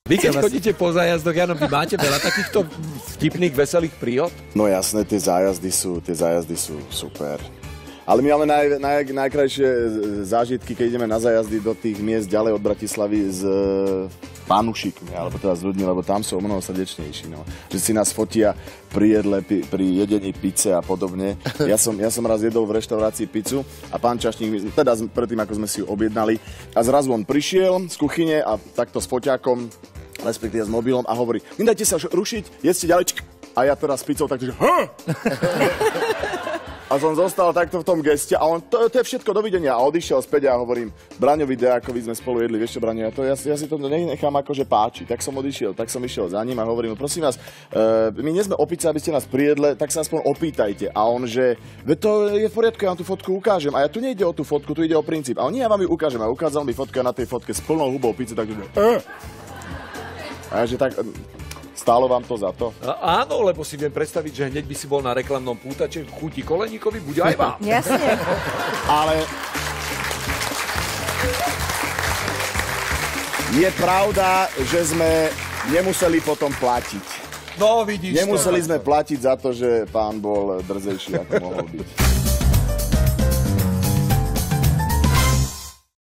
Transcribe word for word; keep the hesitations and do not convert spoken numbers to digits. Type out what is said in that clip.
Vy keď chodíte po zájazdoch, Jano, vy máte veľa takýchto vtipných, veselých príhod? No jasné, tie zájazdy sú, tie zájazdy sú super. Ale my máme naj, naj, najkrajšie zážitky, keď ideme na zájazdy do tých miest ďalej od Bratislavy s fanúšikmi, alebo teda s ľuďmi, lebo tam sú o mnoho srdečnejší. No. Že si nás fotia pri jedle, pri jedení pice a podobne. Ja som, ja som raz jedol v reštaurácii pizzu a pán čašník, teda predtým, ako sme si ju objednali, a zrazu on prišiel z kuchyne a takto s foťákom, respektíve s mobilom a hovorí, nedajte sa rušiť, jedzte ďalej. A ja teraz s pizzou takže, ha! A som zostal takto v tom geste a on, to, to je všetko, dovidenia. A odišiel späť a hovorím, Braňovi Deákovi sme spolu jedli, vieš čo, Braňo, ja, to, ja, ja si to nechám akože páči. Tak som odišiel, tak som išiel za ním a hovorím, prosím vás, uh, my nie sme opice, aby ste nás prijedle, tak sa aspoň opýtajte. A on, že to je v poriadku, ja vám tú fotku ukážem. A ja tu nejde o tú fotku, tu ide o princíp. A on, nie, ja vám ju ukážem. A ukázal mi fotku na tej fotke s plnou hubou pizzy, takže... Uh. A ja, že tak... Stálo vám to za to? A, áno, lebo si viem predstaviť, že hneď by si bol na reklamnom pútače, chutí Koleníkovi, bude aj vám. Jasne. Ale je pravda, že sme nemuseli potom platiť. No, vidíš. Nemuseli sme platiť za to, že pán bol drzejší, ako mohol byť.